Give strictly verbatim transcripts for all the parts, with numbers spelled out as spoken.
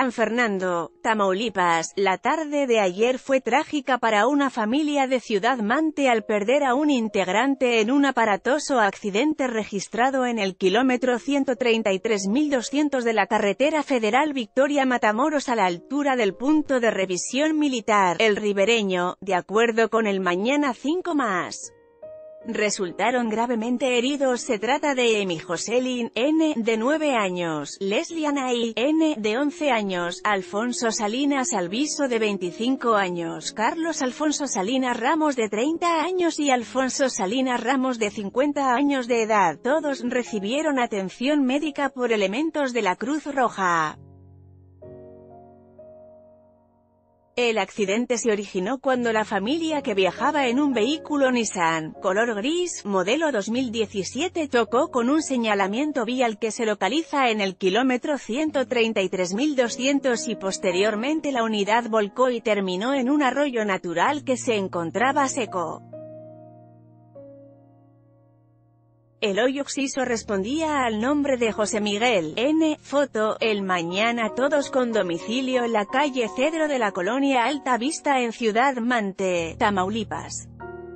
San Fernando, Tamaulipas. La tarde de ayer fue trágica para una familia de Ciudad Mante al perder a un integrante en un aparatoso accidente registrado en el kilómetro ciento treinta y tres mil doscientos de la carretera federal Victoria-Matamoros a la altura del punto de revisión militar, El Ribereño, de acuerdo con el Mañana cinco más. Resultaron gravemente heridos. Se trata de Emi Joselyn, N., de nueve años, Leslie Anaí, N., de once años, Alfonso Salinas Alviso, de veinticinco años, Carlos Alfonso Salinas Ramos, de treinta años y Alfonso Salinas Ramos, de cincuenta años de edad. Todos recibieron atención médica por elementos de la Cruz Roja. El accidente se originó cuando la familia, que viajaba en un vehículo Nissan, color gris, modelo dos mil diecisiete, chocó con un señalamiento vial que se localiza en el kilómetro ciento treinta y tres mil doscientos y posteriormente la unidad volcó y terminó en un arroyo natural que se encontraba seco. El hoyo oxiso respondía al nombre de José Miguel, N. Foto, El Mañana. Todos con domicilio en la calle Cedro de la colonia Alta Vista en Ciudad Mante, Tamaulipas.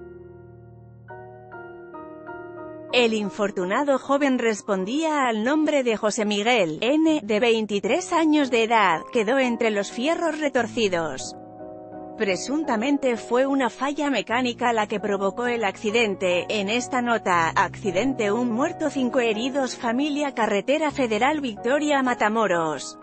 El infortunado joven respondía al nombre de José Miguel, N., de veintitrés años de edad, quedó entre los fierros retorcidos. Presuntamente fue una falla mecánica la que provocó el accidente. En esta nota, accidente, un muerto, cinco heridos, familia, carretera federal Victoria-Matamoros.